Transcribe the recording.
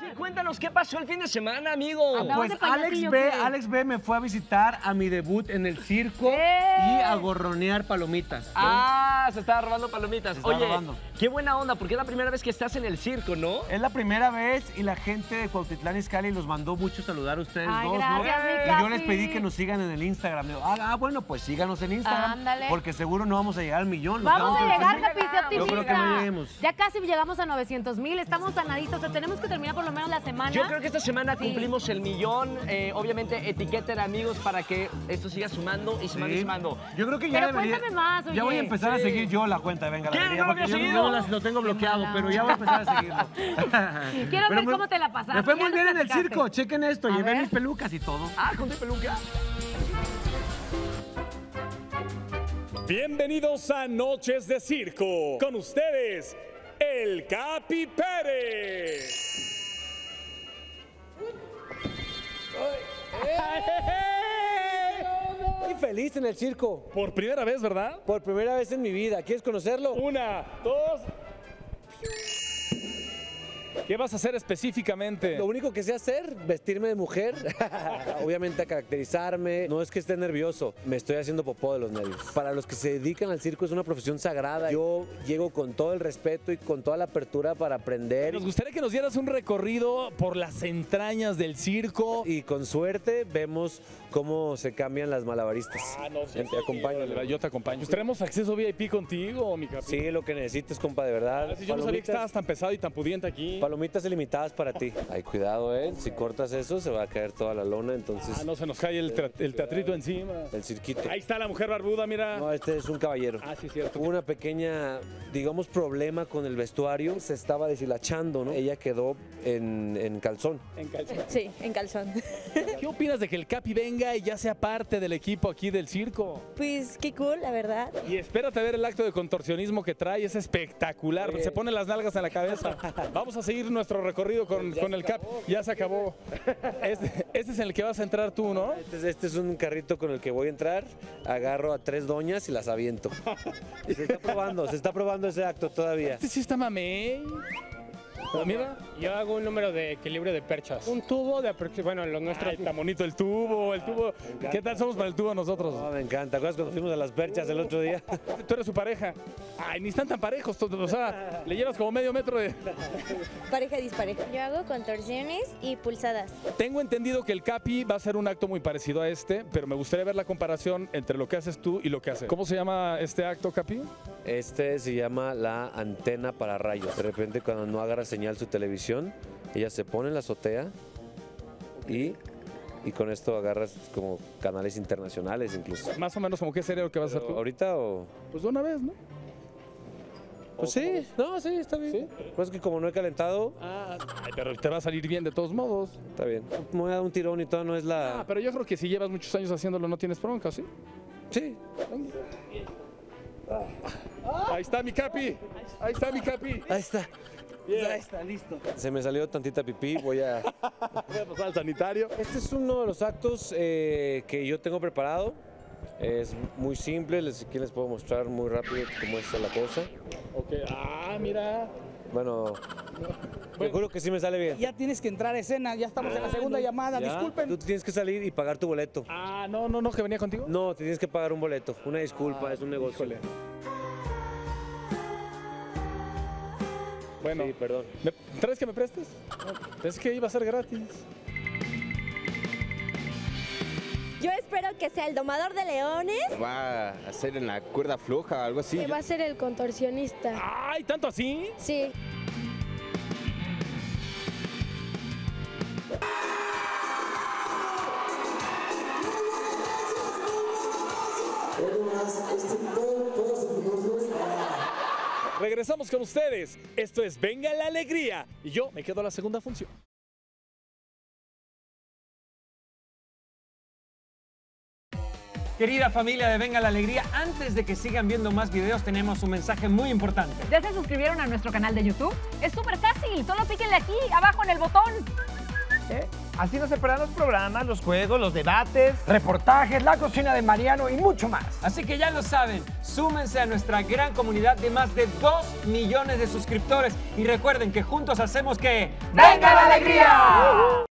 Cuéntanos qué pasó el fin de semana, amigo. Pues Alex B me fue a visitar a mi debut en el circo y a gorronear palomitas, ¿no? Ah, se estaba robando palomitas. Se estaba Oye, robando. qué buena onda, porque es la primera vez que estás en el circo, ¿no? Es la primera vez y la gente de Cuautitlán Izcalli los mandó mucho saludar a ustedes Ay, dos, gracias, ¿no? mi Y yo Capi. les pedí que nos sigan en el Instagram. Digo, bueno, pues síganos en Instagram. Ándale. Porque seguro no vamos a llegar al millón. Vamos a llegar, pues, Capi, sé optimista. Yo creo que no lleguemos. Ya casi llegamos a 900,000, estamos sanaditos, o sea, tenemos que terminar por lo menos la semana. Yo creo que esta semana cumplimos el millón. Obviamente, etiqueten amigos para que esto siga sumando y sumando y sumando. Yo creo que ya Pero debería... cuéntame más, oye. Ya voy a empezar a seguir yo la cuenta de Venga la ¿Qué? Alegría, ¿No lo porque habías yo seguido? lo tengo bloqueado, mala pero ya voy a empezar a seguirlo. Quiero ver Pero cómo te la pasaste. Me fue Ya muy nos bien en el platicaste. circo, chequen esto, A llevé ver. mis pelucas y todo. Ah, con tu peluca. Bienvenidos a Noches de Circo. Con ustedes, el Capi Pérez. Muy feliz en el circo. Por primera vez, ¿verdad? Por primera vez en mi vida. ¿Quieres conocerlo? 1, 2. ¿Qué vas a hacer específicamente? Lo único que sé hacer, vestirme de mujer. Obviamente a caracterizarme. No es que esté nervioso, me estoy haciendo popó de los nervios. Para los que se dedican al circo es una profesión sagrada. Yo llego con todo el respeto y con toda la apertura para aprender. Nos gustaría que nos dieras un recorrido por las entrañas del circo. Y con suerte vemos cómo se cambian las malabaristas. Sí, Te acompaño. Yo te acompaño. Pues tenemos acceso VIP contigo, mi Capi. Sí, lo que necesites, compa, de verdad. Yo no sabía que estabas tan pesado y tan pudiente aquí. Palomitas ilimitadas para ti. Ay, cuidado, si cortas eso se va a caer toda la lona, entonces No se nos cae el teatrito encima. el cirquito. Ahí está la mujer barbuda, mira. No, este es un caballero. Sí, cierto. Hubo una pequeña, digamos, problema con el vestuario. Se estaba deshilachando, ¿no? Ella quedó en calzón. En calzón. Sí, en calzón. ¿Qué opinas de que el Capi venga y ya sea parte del equipo aquí del circo? Pues qué cool, la verdad. Y espérate a ver el acto de contorsionismo que trae, es espectacular. Se pone las nalgas en la cabeza. Vamos a seguir nuestro recorrido con el Capi. Ya se acabó. Este es en el que vas a entrar tú, ¿no? Este es un carrito con el que voy a entrar. Agarro a 3 doñas y las aviento. Se está probando ese acto todavía. Este sí está mamey. Mira. Yo hago un número de equilibrio de perchas. Un tubo de bueno, lo nuestro. Ay, está bonito el tubo. ¿Qué tal somos para el tubo nosotros? No, me encanta. ¿Te acuerdas cuando fuimos a las perchas el otro día? Tú eres su pareja. Ay, ni están tan parejos. O sea, le llevas como medio metro de... Pareja dispareja. Yo hago contorsiones y pulsadas. Tengo entendido que el Capi va a ser un acto muy parecido a este, pero me gustaría ver la comparación entre lo que haces tú y lo que hace. ¿Cómo se llama este acto, Capi? Este se llama la antena para rayos. De repente, cuando no agarra señal su televisión, ella se pone en la azotea y con esto agarras como canales internacionales incluso. Más o menos como qué sería lo que vas a hacer tú. ¿Ahorita o...? Pues de una vez, ¿no? Pues sí, sí, está bien. ¿Sí? Pues que como no he calentado, Ay, pero te va a salir bien de todos modos. está bien. Me voy a dar un tirón y todo, no es la... Pero yo creo que si llevas muchos años haciéndolo no tienes bronca, ¿sí? Sí. Ahí está mi Capi. Ahí está mi Capi. Ahí está. Ahí está, listo. Se me salió tantita pipí, voy a pasar al sanitario. Este es uno de los actos que yo tengo preparado. Es muy simple, aquí les puedo mostrar muy rápido cómo es la cosa. Ok, mira. Bueno, te juro que sí me sale bien. Ya tienes que entrar a escena, ya estamos en la segunda llamada, ¿Ya? disculpen. Tú tienes que salir y pagar tu boleto. No, que venía contigo. No, te tienes que pagar un boleto. Una disculpa, es un negocio. Híjole. Bueno, Sí, perdón. ¿Traes que me prestes? Pensé que iba a ser gratis. Yo espero que sea el domador de leones. Va a ser en la cuerda floja, algo así. Que va a ser el contorsionista. ¡Ay, tanto así! Sí. Regresamos con ustedes. Esto es Venga la Alegría. Y yo me quedo a la segunda función. Querida familia de Venga la Alegría, antes de que sigan viendo más videos, tenemos un mensaje muy importante. ¿Ya se suscribieron a nuestro canal de YouTube? Es súper fácil, solo píquenle aquí, abajo en el botón. Así no se perderán los programas, los juegos, los debates, reportajes, la cocina de Mariano y mucho más. Así que ya lo saben, súmense a nuestra gran comunidad de más de 2 millones de suscriptores y recuerden que juntos hacemos que ¡venga la alegría!